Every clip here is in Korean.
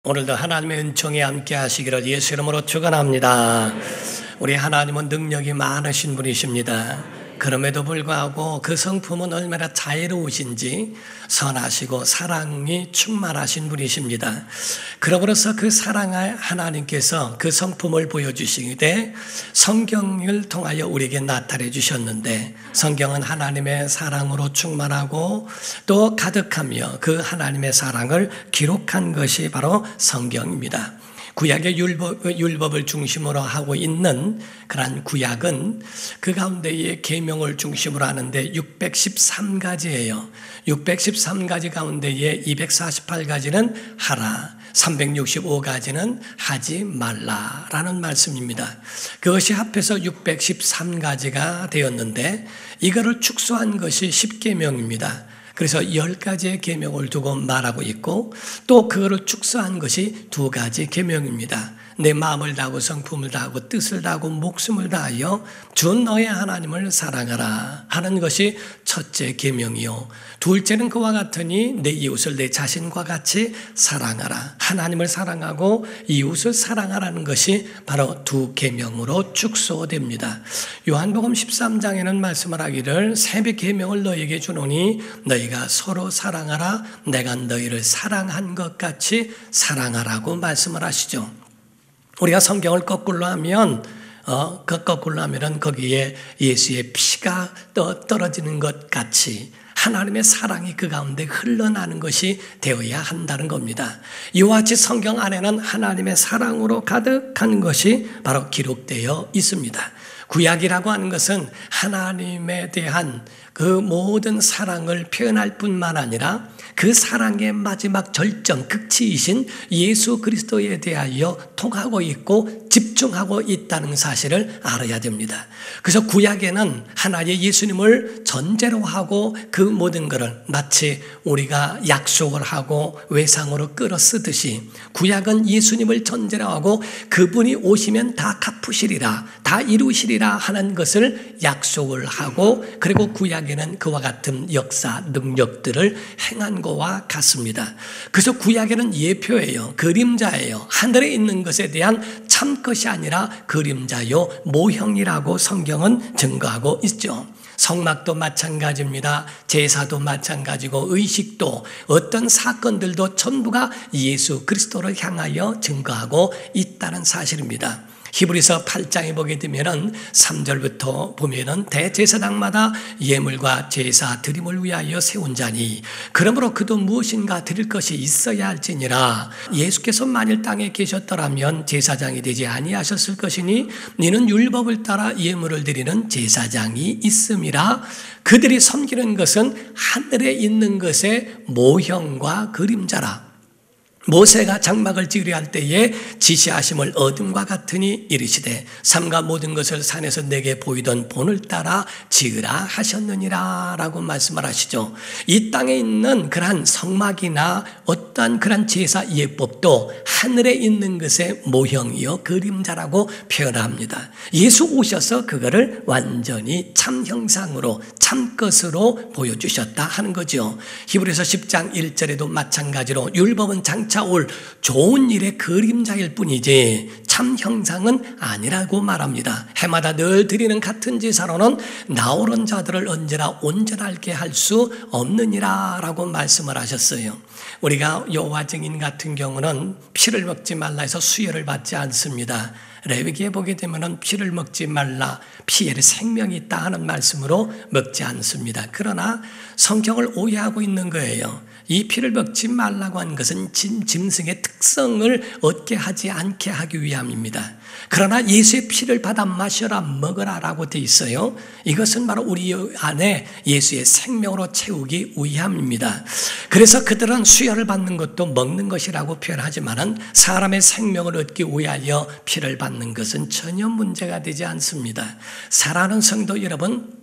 오늘도 하나님의 은총이 함께 하시기를 예수 이름으로 축원합니다. 우리 하나님은 능력이 많으신 분이십니다. 그럼에도 불구하고 그 성품은 얼마나 자애로우신지 선하시고 사랑이 충만하신 분이십니다. 그러므로서 그 사랑의 하나님께서 그 성품을 보여주시되 성경을 통하여 우리에게 나타내 주셨는데, 성경은 하나님의 사랑으로 충만하고 또 가득하며 그 하나님의 사랑을 기록한 것이 바로 성경입니다. 구약의 율법을 중심으로 하고 있는 그러한 구약은 그 가운데에 계명을 중심으로 하는데 613가지예요. 613가지 가운데에 248가지는 하라, 365가지는 하지 말라라는 말씀입니다. 그것이 합해서 613가지가 되었는데 이거를 축소한 것이 10계명입니다. 그래서 10가지의 계명을 두고 말하고 있고, 또 그거를 축소한 것이 2가지 계명입니다. 내 마음을 다하고 성품을 다하고 뜻을 다하고 목숨을 다하여 주 너의 하나님을 사랑하라 하는 것이 첫째 계명이요, 둘째는 그와 같으니 내 이웃을 내 자신과 같이 사랑하라. 하나님을 사랑하고 이웃을 사랑하라는 것이 바로 2계명으로 축소됩니다. 요한복음 13장에는 말씀을 하기를 새 계명을 너희에게 주노니 너희가 서로 사랑하라. 내가 너희를 사랑한 것 같이 사랑하라고 말씀을 하시죠. 우리가 성경을 거꾸로 하면 거꾸로 하면은 거기에 예수의 피가 떨어지는 것 같이 하나님의 사랑이 그 가운데 흘러나는 것이 되어야 한다는 겁니다. 이와 같이 성경 안에는 하나님의 사랑으로 가득한 것이 바로 기록되어 있습니다. 구약이라고 하는 것은 하나님에 대한 그 모든 사랑을 표현할 뿐만 아니라 그 사랑의 마지막 절정, 극치이신 예수 그리스도에 대하여 통하고 있고 집중하고 있다는 사실을 알아야 됩니다. 그래서 구약에는 하나의 예수님을 전제로 하고 그 모든 것을 마치 우리가 약속을 하고 외상으로 끌어 쓰듯이 구약은 예수님을 전제로 하고 그분이 오시면 다 갚으시리라, 다 이루시리라 하는 것을 약속을 하고, 그리고 구약에는 그와 같은 역사, 능력들을 행한 것과 같습니다. 그래서 구약에는 예표예요, 그림자예요. 하늘에 있는 것에 대한 참 것이 아니라 그림자요, 모형이라고 성경은 증거하고 있죠. 성막도 마찬가지입니다. 제사도 마찬가지고 의식도 어떤 사건들도 전부가 예수 그리스도를 향하여 증거하고 있다는 사실입니다. 히브리서 8장에 보게 되면은 3절부터 보면은 대제사장마다 예물과 제사 드림을 위하여 세운 자니 그러므로 그도 무엇인가 드릴 것이 있어야 할지니라. 예수께서 만일 땅에 계셨더라면 제사장이 되지 아니하셨을 것이니 너는 율법을 따라 예물을 드리는 제사장이 있음이라. 그들이 섬기는 것은 하늘에 있는 것의 모형과 그림자라. 모세가 장막을 지으려 할 때에 지시하심을 어둠과 같으니 이르시되 삼가 모든 것을 산에서 내게 보이던 본을 따라 지으라 하셨느니라 라고 말씀을 하시죠. 이 땅에 있는 그러한 성막이나 어떠한 그러한 제사 예법도 하늘에 있는 것의 모형이요 그림자라고 표현합니다. 예수 오셔서 그거를 완전히 참 형상으로 참 것으로 보여주셨다 하는 거죠. 히브리서 10장 1절에도 마찬가지로 율법은 장차 올 좋은 일의 그림자일 뿐이지 참 형상은 아니라고 말합니다. 해마다 늘 드리는 같은 제사로는 나오는 자들을 언제나 온전하게 할 수 없느니라 라고 말씀을 하셨어요. 우리가 여호와 증인 같은 경우는 피를 먹지 말라 해서 수혈을 받지 않습니다. 레위기에 보게 되면 피를 먹지 말라, 피에 생명이 있다 하는 말씀으로 먹지 않습니다. 그러나 성경을 오해하고 있는 거예요. 이 피를 먹지 말라고 하는 것은 짐승의 특성을 얻게 하지 않게 하기 위함입니다. 그러나 예수의 피를 받아 마셔라, 먹으라 라고 되어 있어요. 이것은 바로 우리 안에 예수의 생명으로 채우기 위함입니다. 그래서 그들은 수혈을 받는 것도 먹는 것이라고 표현하지만 사람의 생명을 얻기 위하여 피를 받는 것은 전혀 문제가 되지 않습니다. 사랑하는 성도 여러분,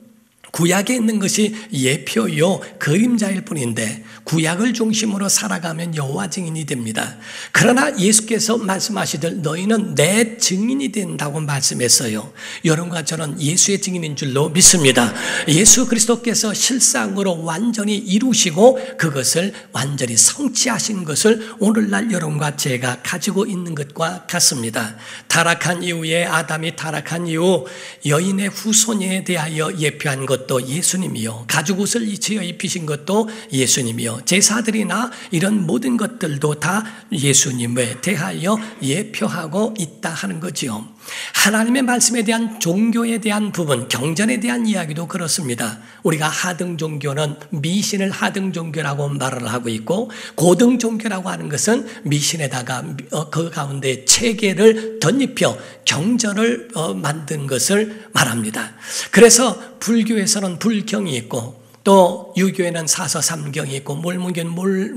구약에 있는 것이 예표요, 그림자일 뿐인데 구약을 중심으로 살아가면 여호와 증인이 됩니다. 그러나 예수께서 말씀하시길 너희는 내 증인이 된다고 말씀했어요. 여러분과 저는 예수의 증인인 줄로 믿습니다. 예수 그리스도께서 실상으로 완전히 이루시고 그것을 완전히 성취하신 것을 오늘날 여러분과 제가 가지고 있는 것과 같습니다. 타락한 이후에 아담이 타락한 이후 여인의 후손에 대하여 예표한 것도 예수님이요, 가죽옷을 지어 입히신 것도 예수님이요, 제사들이나 이런 모든 것들도 다 예수님에 대하여 예표하고 있다 하는 거지요. 하나님의 말씀에 대한 종교에 대한 부분, 경전에 대한 이야기도 그렇습니다. 우리가 하등 종교는 미신을 하등 종교라고 말을 하고 있고, 고등 종교라고 하는 것은 미신에다가 그 가운데 체계를 덧입혀 경전을 만든 것을 말합니다. 그래서 불교에서는 불경이 있고, 또 유교에는 사서삼경이 있고, 몰몬교는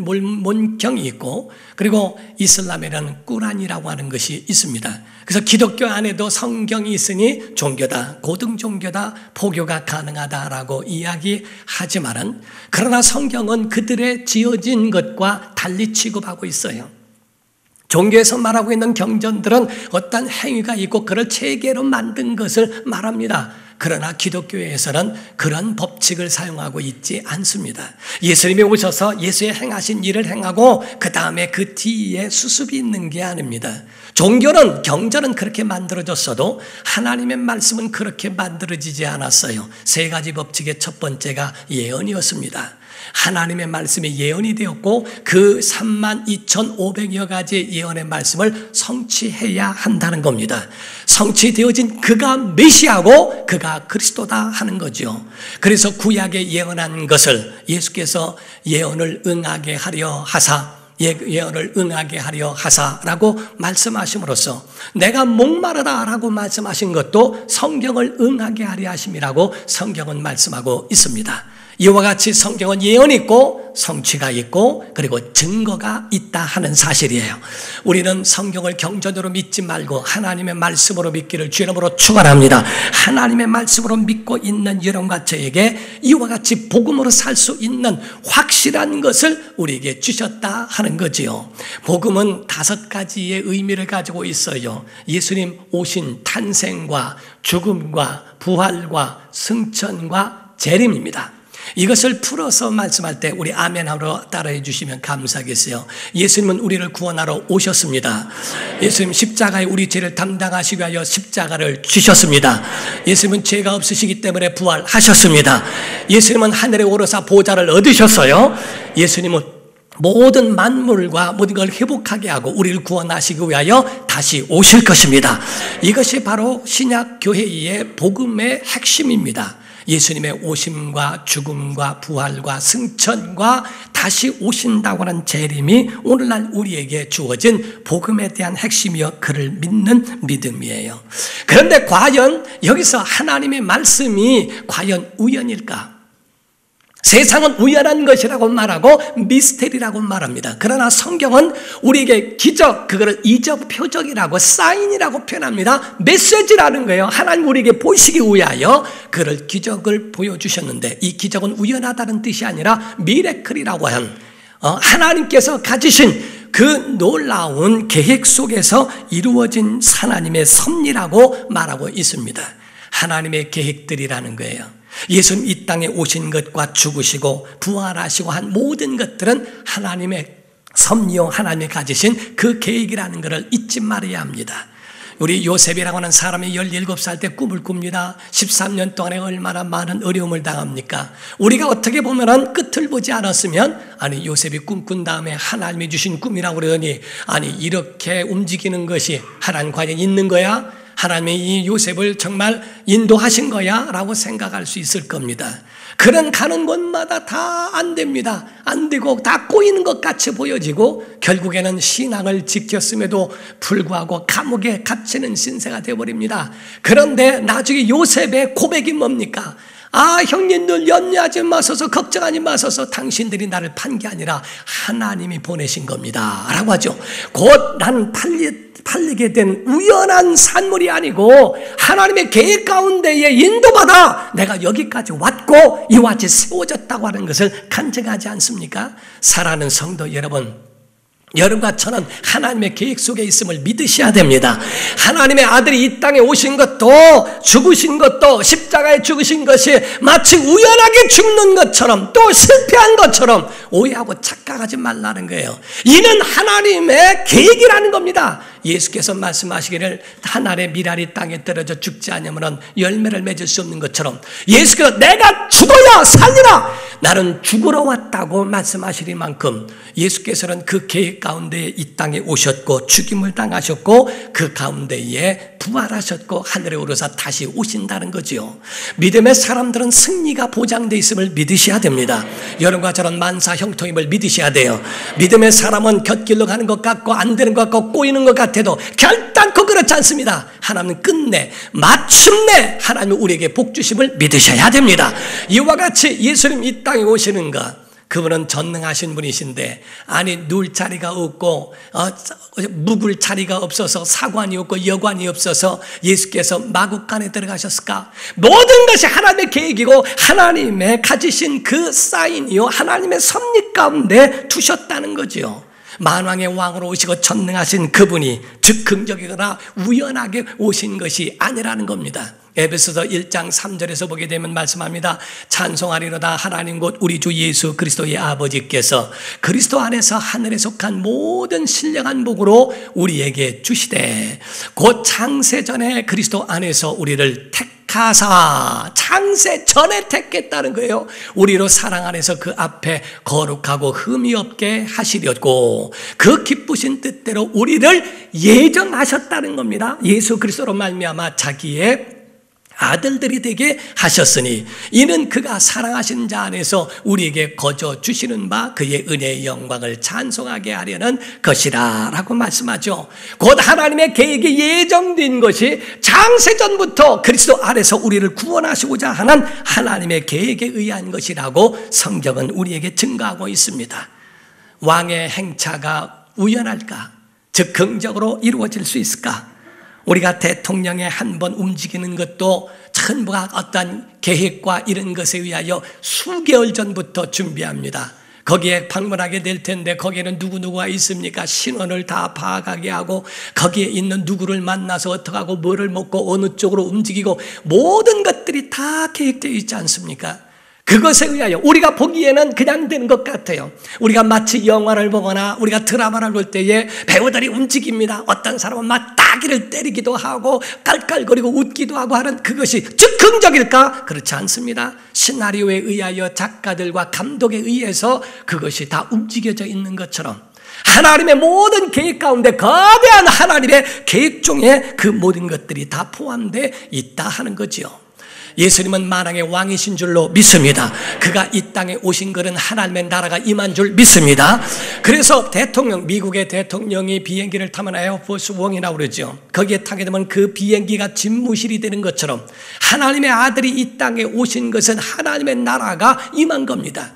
몰몬경이 있고, 그리고 이슬람에는 꾸란이라고 하는 것이 있습니다. 그래서 기독교 안에도 성경이 있으니 종교다, 고등 종교다, 포교가 가능하다라고 이야기하지만은, 그러나 성경은 그들의 지어진 것과 달리 취급하고 있어요. 종교에서 말하고 있는 경전들은 어떤 행위가 있고 그걸 체계로 만든 것을 말합니다. 그러나 기독교에서는 그런 법칙을 사용하고 있지 않습니다. 예수님이 오셔서 예수의 행하신 일을 행하고 그 다음에 그 뒤에 수습이 있는 게 아닙니다. 종교는, 경전은 그렇게 만들어졌어도 하나님의 말씀은 그렇게 만들어지지 않았어요. 세 가지 법칙의 첫 번째가 예언이었습니다. 하나님의 말씀이 예언이 되었고 그 32,500여 가지 예언의 말씀을 성취해야 한다는 겁니다. 성취되어진 그가 메시아고 그가 그리스도다 하는 거죠. 그래서 구약에 예언한 것을 예수께서 예언을 응하게 하려 하사, 예언을 응하게 하려 하사라고 말씀하심으로써 내가 목마르다라고 말씀하신 것도 성경을 응하게 하려 하심이라고 성경은 말씀하고 있습니다. 이와 같이 성경은 예언이 있고 성취가 있고 그리고 증거가 있다 하는 사실이에요. 우리는 성경을 경전으로 믿지 말고 하나님의 말씀으로 믿기를 주의 이름으로 축원합니다. 하나님의 말씀으로 믿고 있는 여러분과 저에게 이와 같이 복음으로 살 수 있는 확실한 것을 우리에게 주셨다 하는 거지요. 복음은 5가지의 의미를 가지고 있어요. 예수님 오신 탄생과 죽음과 부활과 승천과 재림입니다. 이것을 풀어서 말씀할 때 우리 아멘하러 따라해 주시면 감사하겠어요. 예수님은 우리를 구원하러 오셨습니다. 예수님 십자가에 우리 죄를 담당하시기 위하여 십자가를 주셨습니다. 예수님은 죄가 없으시기 때문에 부활하셨습니다. 예수님은 하늘에 오르사 보좌를 얻으셨어요. 예수님은 모든 만물과 모든 걸 회복하게 하고 우리를 구원하시기 위하여 다시 오실 것입니다. 이것이 바로 신약 교회의 복음의 핵심입니다. 예수님의 오심과 죽음과 부활과 승천과 다시 오신다고 하는 재림이 오늘날 우리에게 주어진 복음에 대한 핵심이요 그를 믿는 믿음이에요. 그런데 과연 여기서 하나님의 말씀이 과연 우연일까? 세상은 우연한 것이라고 말하고 미스테리라고 말합니다. 그러나 성경은 우리에게 기적, 그거를 이적 표적이라고 사인이라고 표현합니다. 메시지라는 거예요. 하나님 우리에게 보시기 위하여 그를 기적을 보여주셨는데 이 기적은 우연하다는 뜻이 아니라 미래클이라고 한 하나님께서 가지신 그 놀라운 계획 속에서 이루어진 하나님의 섭리라고 말하고 있습니다. 하나님의 계획들이라는 거예요. 예수님 이 땅에 오신 것과 죽으시고 부활하시고 한 모든 것들은 하나님의 섭리요 하나님이 가지신 그 계획이라는 것을 잊지 말아야 합니다. 우리 요셉이라고 하는 사람이 17살 때 꿈을 꿉니다. 13년 동안에 얼마나 많은 어려움을 당합니까? 우리가 어떻게 보면은 끝을 보지 않았으면 아니 요셉이 꿈꾼 다음에 하나님이 주신 꿈이라고 그러더니 아니 이렇게 움직이는 것이 하나님 과연 있는 거야? 하나님이 이 요셉을 정말 인도하신 거야? 라고 생각할 수 있을 겁니다. 그런 가는 곳마다 다 안 됩니다. 안 되고 다 꼬이는 것 같이 보여지고 결국에는 신앙을 지켰음에도 불구하고 감옥에 갇히는 신세가 되어버립니다. 그런데 나중에 요셉의 고백이 뭡니까? 형님들 염려하지 마소서, 걱정하지 마소서, 당신들이 나를 판 게 아니라 하나님이 보내신 겁니다 라고 하죠. 곧 나는 팔리게 된 우연한 산물이 아니고 하나님의 계획 가운데에 인도받아 내가 여기까지 왔고 이와 같이 세워졌다고 하는 것을 간증하지 않습니까? 사랑하는 성도 여러분, 여러분과 저는 하나님의 계획 속에 있음을 믿으셔야 됩니다. 하나님의 아들이 이 땅에 오신 것도, 죽으신 것도, 십자가에 죽으신 것이 마치 우연하게 죽는 것처럼 또 실패한 것처럼 오해하고 착각하지 말라는 거예요. 이는 하나님의 계획이라는 겁니다. 예수께서 말씀하시기를 한 알의 밀알이 땅에 떨어져 죽지 않으면 열매를 맺을 수 없는 것처럼 예수께서 내가 죽어야 살리라, 나는 죽으러 왔다고 말씀하시리만큼 예수께서는 그 계획 가운데 이 땅에 오셨고 죽임을 당하셨고 그 가운데에 부활하셨고 하늘에 오르사 다시 오신다는 거지요. 믿음의 사람들은 승리가 보장되어 있음을 믿으셔야 됩니다. 여러분과 저런 만사 형통임을 믿으셔야 돼요. 믿음의 사람은 곁길로 가는 것 같고 안 되는 것 같고 꼬이는 것 같아도 결단코 그렇지 않습니다. 하나님은 끝내 마침내 하나님은 우리에게 복 주심을 믿으셔야 됩니다. 이와 같이 예수님 이 땅에 오시는 것, 그분은 전능하신 분이신데 아니 누울 자리가 없고 묵을 자리가 없어서 사관이 없고 여관이 없어서 예수께서 마국간에 들어가셨을까? 모든 것이 하나님의 계획이고 하나님의 가지신 그 사인이요 하나님의 섭리 가운데 두셨다는 거지요. 만왕의 왕으로 오시고 전능하신 그분이 즉흥적이거나 우연하게 오신 것이 아니라는 겁니다. 에베소서 1장 3절에서 보게 되면 말씀합니다. 찬송하리로다 하나님 곧 우리 주 예수 그리스도의 아버지께서 그리스도 안에서 하늘에 속한 모든 신령한 복으로 우리에게 주시되 곧 창세 전에 그리스도 안에서 우리를 택하사, 창세 전에 택했다는 거예요. 우리로 사랑 안에서 그 앞에 거룩하고 흠이 없게 하시려고 그 기쁘신 뜻대로 우리를 예정하셨다는 겁니다. 예수 그리스도로 말미암아 자기의 아들들이 되게 하셨으니 이는 그가 사랑하신 자 안에서 우리에게 거저 주시는 바 그의 은혜의 영광을 찬송하게 하려는 것이라 라고 말씀하죠. 곧 하나님의 계획이 예정된 것이 창세전부터 그리스도 안에서 우리를 구원하시고자 하는 하나님의 계획에 의한 것이라고 성경은 우리에게 증거하고 있습니다. 왕의 행차가 우연할까? 즉흥적으로 이루어질 수 있을까? 우리가 대통령에 한 번 움직이는 것도 전부가 어떤 계획과 이런 것에 의하여 수개월 전부터 준비합니다. 거기에 방문하게 될 텐데 거기에는 누구누구가 있습니까? 신원을 다 파악하게 하고 거기에 있는 누구를 만나서 어떻게 하고 뭐를 먹고 어느 쪽으로 움직이고 모든 것들이 다 계획되어 있지 않습니까? 그것에 의하여 우리가 보기에는 그냥 되는 것 같아요. 우리가 마치 영화를 보거나 우리가 드라마를 볼 때에 배우들이 움직입니다. 어떤 사람은 막 따기를 때리기도 하고 깔깔거리고 웃기도 하고 하는 그것이 즉흥적일까? 그렇지 않습니다. 시나리오에 의하여 작가들과 감독에 의해서 그것이 다 움직여져 있는 것처럼 하나님의 모든 계획 가운데 거대한 하나님의 계획 중에 그 모든 것들이 다 포함되어 있다 하는 거지요. 예수님은 만왕의 왕이신 줄로 믿습니다. 그가 이 땅에 오신 것은 하나님의 나라가 임한 줄 믿습니다. 그래서 미국의 대통령이 비행기를 타면 에어포스 1이라고 그러죠. 거기에 타게 되면 그 비행기가 집무실이 되는 것처럼 하나님의 아들이 이 땅에 오신 것은 하나님의 나라가 임한 겁니다.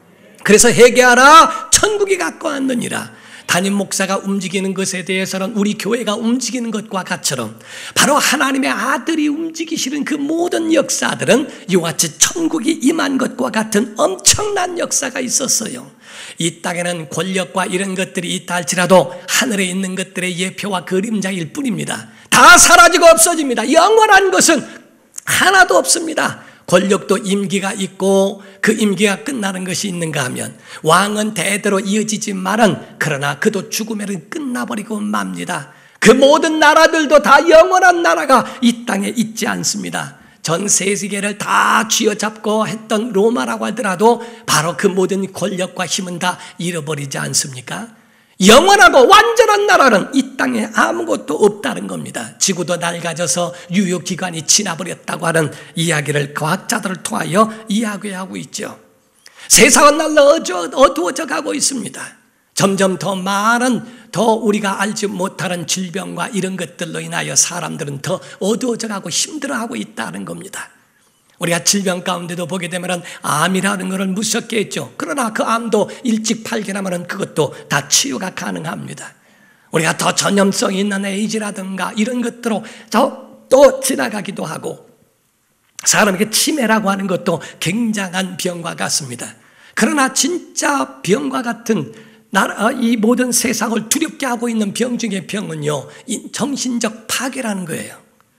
그래서 회개하라 천국이 가까웠느니라. 담임 목사가 움직이는 것에 대해서는 우리 교회가 움직이는 것과 같처럼 바로 하나님의 아들이 움직이시는 그 모든 역사들은 이와 같이 천국이 임한 것과 같은 엄청난 역사가 있었어요. 이 땅에는 권력과 이런 것들이 있다 할지라도 하늘에 있는 것들의 예표와 그림자일 뿐입니다. 다 사라지고 없어집니다. 영원한 것은 하나도 없습니다. 권력도 임기가 있고 그 임기가 끝나는 것이 있는가 하면 왕은 대대로 이어지지만은 그러나 그도 죽으면 끝나버리고 맙니다. 그 모든 나라들도 다 영원한 나라가 이 땅에 있지 않습니다. 전 세계를 다 쥐어잡고 했던 로마라고 하더라도 바로 그 모든 권력과 힘은 다 잃어버리지 않습니까? 영원하고 완전한 나라는 이 땅에 아무것도 없다는 겁니다. 지구도 낡아져서 유효기간이 지나버렸다고 하는 이야기를 과학자들을 통하여 이야기하고 있죠. 세상은 날로 어두워져 가고 있습니다. 점점 더 많은 더 우리가 알지 못하는 질병과 이런 것들로 인하여 사람들은 더 어두워져 가고 힘들어하고 있다는 겁니다. 우리가 질병 가운데도 보게 되면 암이라는 것을 무섭게 했죠. 그러나 그 암도 일찍 발견하면 그것도 다 치유가 가능합니다. 우리가 더 전염성이 있는 에이즈라든가 이런 것들로 또 지나가기도 하고, 사람에게 치매라고 하는 것도 굉장한 병과 같습니다. 그러나 진짜 병과 같은 이 모든 세상을 두렵게 하고 있는 병 중의 병은요, 정신적 파괴라는 거예요.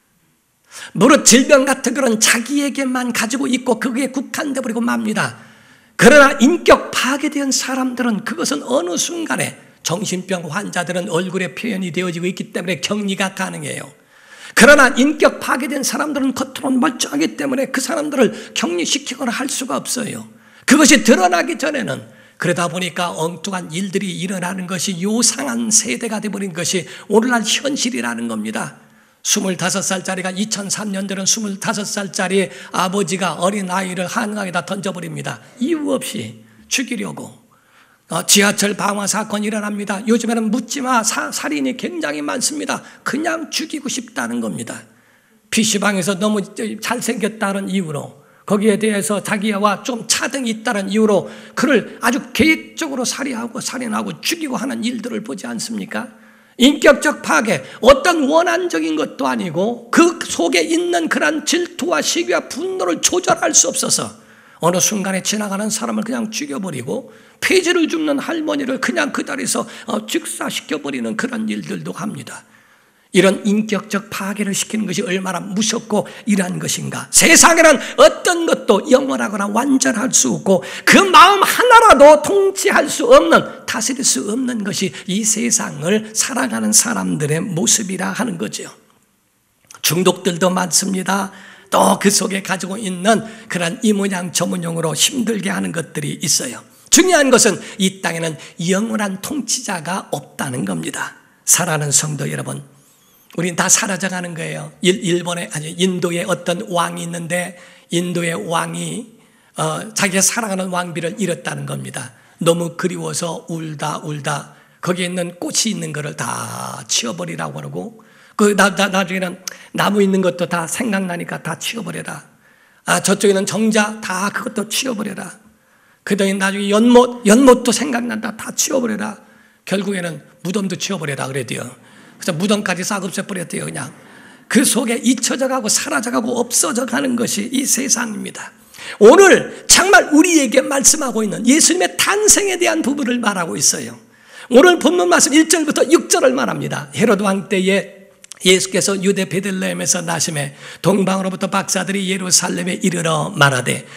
무릇 질병 같은 그런 자기에게만 가지고 있고 그게 국한돼 버리고 맙니다. 그러나 인격 파괴된 사람들은 그것은 어느 순간에, 정신병 환자들은 얼굴에 표현이 되어지고 있기 때문에 격리가 가능해요. 그러나 인격 파괴된 사람들은 겉으로는 멀쩡하기 때문에 그 사람들을 격리시키거나 할 수가 없어요. 그것이 드러나기 전에는, 그러다 보니까 엉뚱한 일들이 일어나는 것이 요상한 세대가 되어버린 것이 오늘날 현실이라는 겁니다. 25살짜리가 2003년도는 25살짜리 아버지가 어린아이를 한강에다 던져버립니다. 이유 없이 죽이려고. 지하철 방화 사건이 일어납니다. 요즘에는 묻지마 살인이 굉장히 많습니다. 그냥 죽이고 싶다는 겁니다. PC방에서 너무 잘생겼다는 이유로, 거기에 대해서 자기와 좀 차등이 있다는 이유로 그를 아주 계획적으로 살인하고 죽이고 하는 일들을 보지 않습니까? 인격적 파괴, 어떤 원한적인 것도 아니고 그 속에 있는 그런 질투와 시기와 분노를 조절할 수 없어서 어느 순간에 지나가는 사람을 그냥 죽여버리고, 폐지를 줍는 할머니를 그냥 그 자리에서 즉사시켜버리는 그런 일들도 합니다. 이런 인격적 파괴를 시키는 것이 얼마나 무섭고 이러한 것인가. 세상에는 어떤 것도 영원하거나 완전할 수 없고 그 마음 하나라도 통치할 수 없는, 다스릴 수 없는 것이 이 세상을 살아가는 사람들의 모습이라 하는 거죠. 중독들도 많습니다. 또 그 속에 가지고 있는 그런 이 모양 저 모양으로 힘들게 하는 것들이 있어요. 중요한 것은 이 땅에는 영원한 통치자가 없다는 겁니다. 사랑하는 성도 여러분, 우리는 다 사라져가는 거예요. 인도에 어떤 왕이 있는데, 인도의 왕이 자기가 사랑하는 왕비를 잃었다는 겁니다. 너무 그리워서 울다 거기에 있는 꽃이 있는 거를 다 치워버리라고 그러고, 나중에는 나무 있는 것도 다 생각나니까 다 치워버려라. 저쪽에는 정자 다 그것도 치워버려라. 그다음에 나중에 연못도 생각난다, 다 치워버려라. 결국에는 무덤도 치워버려라 그래도요. 그래서 무덤까지 싹 없애버렸대요. 그냥 그 속에 잊혀져가고 사라져가고 없어져가는 것이 이 세상입니다. 오늘 정말 우리에게 말씀하고 있는 예수님의 탄생에 대한 부분을 말하고 있어요. 오늘 본문 말씀 1절부터 6절을 말합니다. 헤롯 왕 때에 예수께서 유대 베들레헴에서 나심에 동방으로부터 박사들이 예루살렘에 이르러 말하되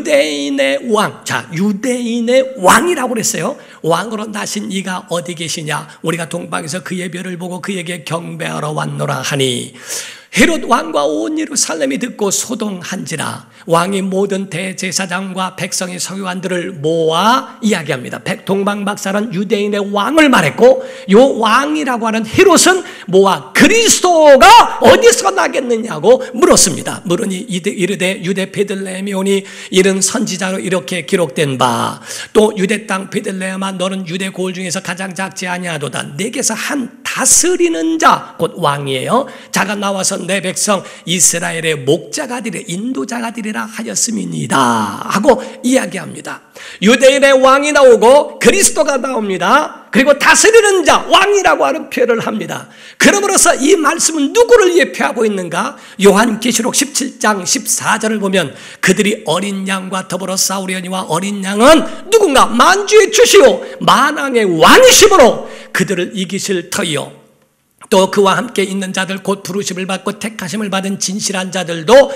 유대인의 왕, 유대인의 왕이라고 그랬어요. 왕으로 나신 이가 어디 계시냐? 우리가 동방에서 그의 별을 보고 그에게 경배하러 왔노라 하니, 헤롯 왕과 온 예루살렘이 듣고 소동한지라. 왕이 모든 대제사장과 백성의 서기관들을 모아 이야기합니다. 동방 박사는 유대인의 왕을 말했고, 요 왕이라고 하는 헤롯은 모아 그리스도가 어디서 나겠느냐고 물었습니다. 물으니 이르되 유대 베들레헴이 오니 이른 선지자로 이렇게 기록된 바, 또 유대 땅 베들레헴아 너는 유대 고을 중에서 가장 작지 아니하도다. 내게서 한 다스리는 자, 곧 왕이에요. 자가 나와서 내 백성 이스라엘의 목자가 되리라, 인도자가 되리라 하였음이니이다 하고 이야기합니다. 유대인의 왕이 나오고 그리스도가 나옵니다. 그리고 다스리는 자, 왕이라고 하는 표현을 합니다. 그러므로서 이 말씀은 누구를 예표하고 있는가? 요한계시록 17장 14절을 보면 그들이 어린 양과 더불어 싸우려니와 어린 양은 누군가? 만주의 주시오 만왕의 왕이심으로 그들을 이기실 터이요, 또 그와 함께 있는 자들 곧 부르심을 받고 택하심을 받은 진실한 자들도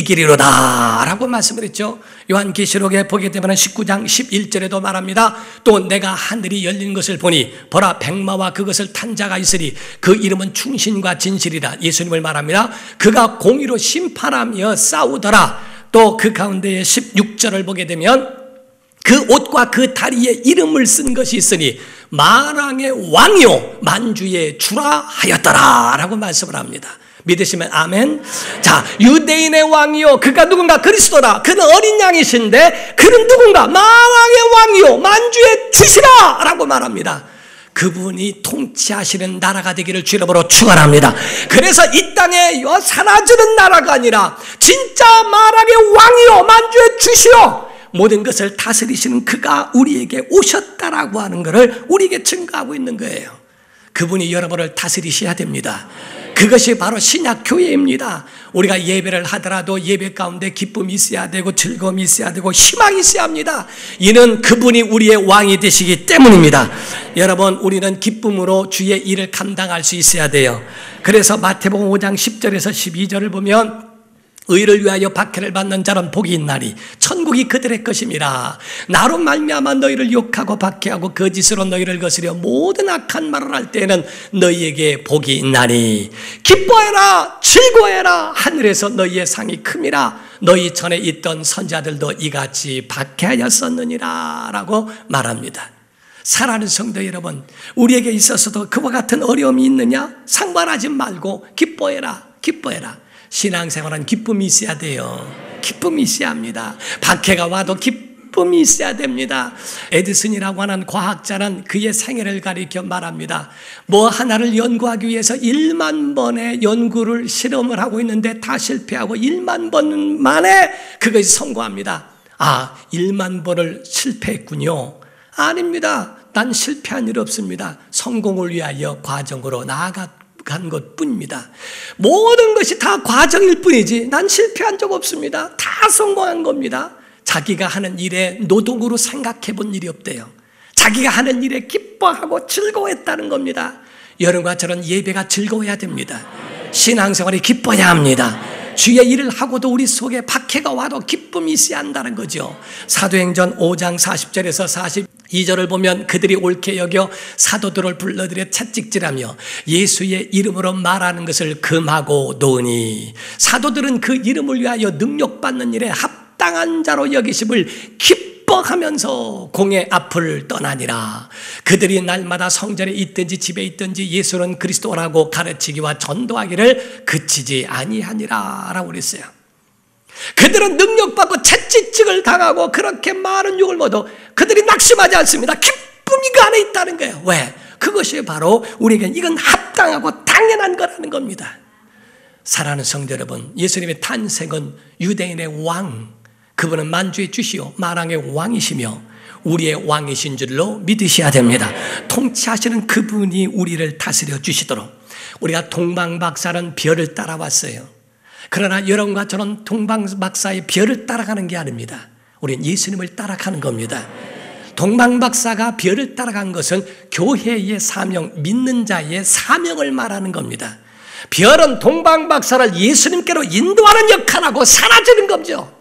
이기리로다 라고 말씀을 했죠. 요한계시록에 보게 되면 19장 11절에도 말합니다. 또 내가 하늘이 열린 것을 보니 보라 백마와 그것을 탄 자가 있으리. 그 이름은 충신과 진실이라. 예수님을 말합니다. 그가 공의로 심판하며 싸우더라. 또 그 가운데에 16절을 보게 되면 그 옷과 그 다리에 이름을 쓴 것이 있으니 만왕의 왕이요 만주의 주라 하였더라 라고 말씀을 합니다. 믿으시면 아멘. 자, 유대인의 왕이요, 그가 누군가? 그리스도라. 그는 어린 양이신데 그는 누군가? 만왕의 왕이요 만주의 주시라 라고 말합니다. 그분이 통치하시는 나라가 되기를 주 이름으로 축원합니다. 그래서 이 땅에 사라지는 나라가 아니라 진짜 만왕의 왕이요 만주의 주시요 모든 것을 다스리시는 그가 우리에게 오셨다라고 하는 것을 우리에게 증거하고 있는 거예요. 그분이 여러분을 다스리셔야 됩니다. 그것이 바로 신약 교회입니다. 우리가 예배를 하더라도 예배 가운데 기쁨이 있어야 되고 즐거움이 있어야 되고 희망이 있어야 합니다. 이는 그분이 우리의 왕이 되시기 때문입니다. 여러분, 우리는 기쁨으로 주의 일을 감당할 수 있어야 돼요. 그래서 마태복음 5장 10절에서 12절을 보면 의를 위하여 박해를 받는 자는 복이 있나니 천국이 그들의 것임이라. 나로 말미암아 너희를 욕하고 박해하고 거짓으로 너희를 거스려 모든 악한 말을 할 때에는 너희에게 복이 있나니 기뻐해라 즐거워해라 하늘에서 너희의 상이 큼이라. 너희 전에 있던 선자들도 이같이 박해하였었느니라 라고 말합니다. 사랑하는 성도 여러분, 우리에게 있어서도 그와 같은 어려움이 있느냐? 상관하지 말고 기뻐해라 기뻐해라. 신앙생활은 기쁨이 있어야 돼요. 기쁨이 있어야 합니다. 박해가 와도 기쁨이 있어야 됩니다. 에디슨이라고 하는 과학자는 그의 생애를 가리켜 말합니다. 뭐 하나를 연구하기 위해서 1만 번의 연구를 실험을 하고 있는데 다 실패하고 1만 번 만에 그것이 성공합니다. 1만 번을 실패했군요. 아닙니다. 난 실패한 일 없습니다. 성공을 위하여 과정으로 나아간 것 뿐입니다. 모든 것이 다 과정일 뿐이지 난 실패한 적 없습니다. 다 성공한 겁니다. 자기가 하는 일에 노동으로 생각해 본 일이 없대요. 자기가 하는 일에 기뻐하고 즐거워했다는 겁니다. 여러분과 저는 예배가 즐거워야 됩니다. 신앙생활이 기뻐야 합니다. 주의 일을 하고도 우리 속에 박해가 와도 기쁨이 있어야 한다는 거죠. 사도행전 5장 40절에서 42절을 보면 그들이 옳게 여겨 사도들을 불러들여 채찍질하며 예수의 이름으로 말하는 것을 금하고 놓으니 사도들은 그 이름을 위하여 능력받는 일에 합당한 자로 여기심을 기뻐하면서 공의 앞을 떠나니라. 그들이 날마다 성전에 있든지 집에 있든지 예수는 그리스도라고 가르치기와 전도하기를 그치지 아니하니라 라고 그랬어요. 그들은 능력받고 채찍질을 당하고 그렇게 많은 욕을 먹어도 그들이 낙심하지 않습니다. 기쁨이 그 안에 있다는 거예요. 왜? 그것이 바로 우리에게 이건 합당하고 당연한 거라는 겁니다. 사랑하는 성도 여러분, 예수님의 탄생은 유대인의 왕, 그분은 만주의 주시요 만왕의 왕이시며 우리의 왕이신 줄로 믿으셔야 됩니다. 통치하시는 그분이 우리를 다스려 주시도록. 우리가 동방박사는 별을 따라왔어요. 그러나 여러분과 저는 동방박사의 별을 따라가는 게 아닙니다. 우리는 예수님을 따라가는 겁니다. 동방박사가 별을 따라간 것은 교회의 사명, 믿는 자의 사명을 말하는 겁니다. 별은 동방박사를 예수님께로 인도하는 역할하고 사라지는 거죠.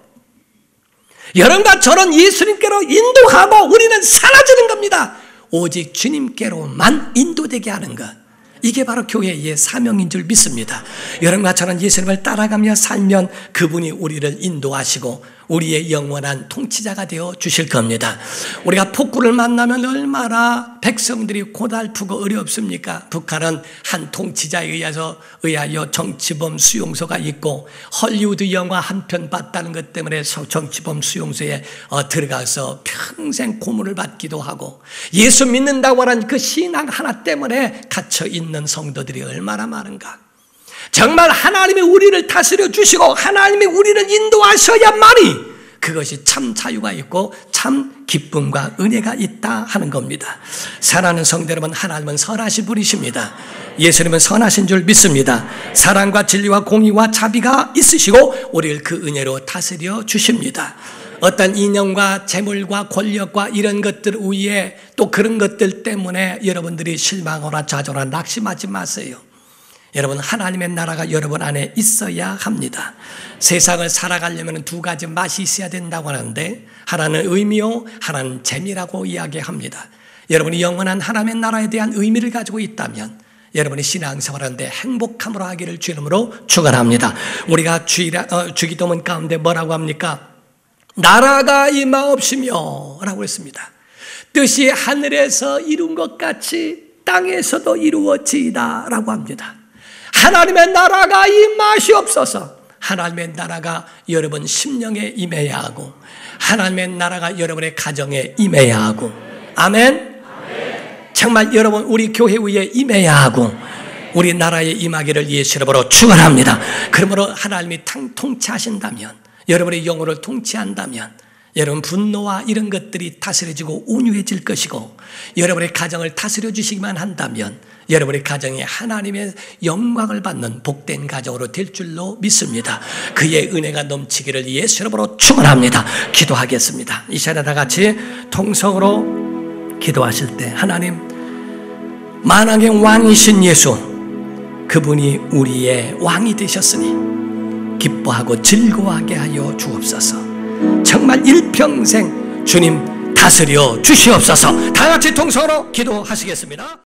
여러분과 저는 예수님께로 인도하고 우리는 사라지는 겁니다. 오직 주님께로만 인도되게 하는 것. 이게 바로 교회의 사명인 줄 믿습니다. 여러분과 저는 예수님을 따라가며 살면 그분이 우리를 인도하시고 우리의 영원한 통치자가 되어 주실 겁니다. 우리가 폭군을 만나면 얼마나 백성들이 고달프고 어렵습니까? 북한은 한 통치자에 의하여 정치범 수용소가 있고 헐리우드 영화 한 편 봤다는 것 때문에 정치범 수용소에 들어가서 평생 고문을 받기도 하고 예수 믿는다고 하는 그 신앙 하나 때문에 갇혀 있는 성도들이 얼마나 많은가. 정말 하나님이 우리를 다스려 주시고 하나님이 우리를 인도하셔야만이 그것이 참 자유가 있고 참 기쁨과 은혜가 있다 하는 겁니다. 사랑하는 성도 여러분, 하나님은 선하신 분이십니다. 예수님은 선하신 줄 믿습니다. 사랑과 진리와 공의와 자비가 있으시고 우리를 그 은혜로 다스려 주십니다. 어떤 인연과 재물과 권력과 이런 것들 위에 또 그런 것들 때문에 여러분들이 실망하거나 좌절하거나 낙심하지 마세요. 여러분, 하나님의 나라가 여러분 안에 있어야 합니다. 세상을 살아가려면 두 가지 맛이 있어야 된다고 하는데 하나는 의미요, 하나는 재미라고 이야기합니다. 여러분이 영원한 하나님의 나라에 대한 의미를 가지고 있다면 여러분이 신앙생활하는데 행복함으로 하기를 주 이름으로 축원합니다. 우리가 주기도문 가운데 뭐라고 합니까? 나라가 임하옵시며 라고 했습니다. 뜻이 하늘에서 이룬 것 같이 땅에서도 이루어지이다 라고 합니다. 하나님의 나라가 임하시옵소서. 하나님의 나라가 여러분 심령에 임해야 하고 하나님의 나라가 여러분의 가정에 임해야 하고. 아멘. 정말 여러분 우리 교회 위에 임해야 하고 우리 나라에 임하기를 예수 이름으로 축원합니다. 그러므로 하나님이 통치하신다면, 여러분의 영혼을 통치한다면 여러분 분노와 이런 것들이 다스려지고 온유해질 것이고, 여러분의 가정을 다스려 주시기만 한다면 여러분의 가정이 하나님의 영광을 받는 복된 가정으로 될 줄로 믿습니다. 그의 은혜가 넘치기를 예수 이름으로 축원합니다. 기도하겠습니다. 이 시간에 다 같이 통성으로 기도하실 때, 하나님 만왕의 왕이신 예수, 그분이 우리의 왕이 되셨으니 기뻐하고 즐거워하게 하여 주옵소서. 정말 일평생 주님 다스려 주시옵소서. 다 같이 통성으로 기도하시겠습니다.